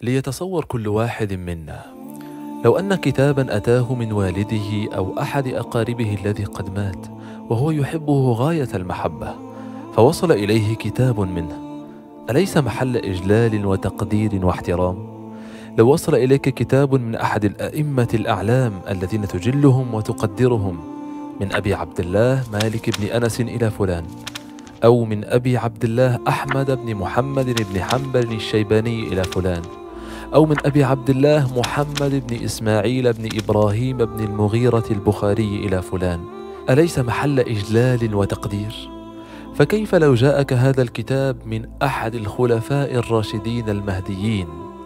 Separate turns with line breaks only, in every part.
ليتصور كل واحد منا لو أن كتابا أتاه من والده أو أحد أقاربه الذي قد مات وهو يحبه غاية المحبة، فوصل إليه كتاب منه، أليس محل إجلال وتقدير واحترام؟ لو وصل إليك كتاب من أحد الأئمة الأعلام الذين تجلهم وتقدرهم، من أبي عبد الله مالك بن أنس إلى فلان، أو من أبي عبد الله أحمد بن محمد بن حنبل الشيباني إلى فلان، أو من أبي عبد الله محمد بن إسماعيل بن إبراهيم بن المغيرة البخاري إلى فلان، أليس محل إجلال وتقدير؟ فكيف لو جاءك هذا الكتاب من أحد الخلفاء الراشدين المهديين،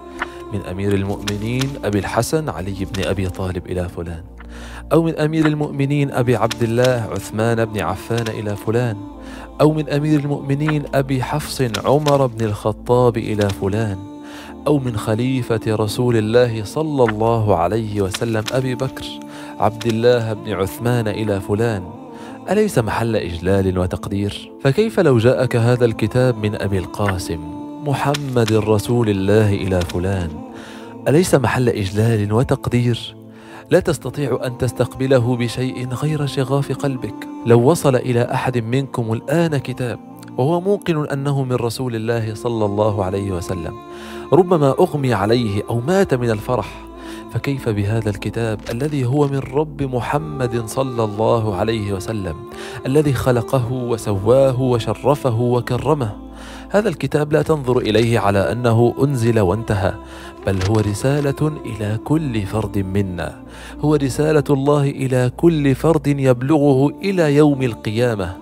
من أمير المؤمنين أبي الحسن علي بن أبي طالب إلى فلان، أو من أمير المؤمنين أبي عبد الله عثمان بن عفان إلى فلان، أو من أمير المؤمنين أبي حفص عمر بن الخطاب إلى فلان، أو من خليفة رسول الله صلى الله عليه وسلم أبي بكر عبد الله بن عثمان إلى فلان، أليس محل إجلال وتقدير؟ فكيف لو جاءك هذا الكتاب من أبي القاسم محمد رسول الله إلى فلان، أليس محل إجلال وتقدير؟ لا تستطيع أن تستقبله بشيء غير شغاف قلبك. لو وصل إلى أحد منكم الآن كتاب وهو موقن أنه من رسول الله صلى الله عليه وسلم، ربما أغمي عليه أو مات من الفرح، فكيف بهذا الكتاب الذي هو من رب محمد صلى الله عليه وسلم، الذي خلقه وسواه وشرفه وكرمه؟ هذا الكتاب لا تنظر إليه على أنه أنزل وانتهى، بل هو رسالة إلى كل فرد منا، هو رسالة الله إلى كل فرد يبلغه إلى يوم القيامة،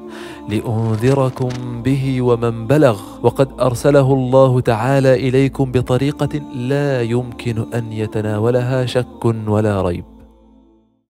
لأنذركم به ومن بلغ، وقد أرسله الله تعالى إليكم بطريقة لا يمكن أن يتناولها شك ولا ريب.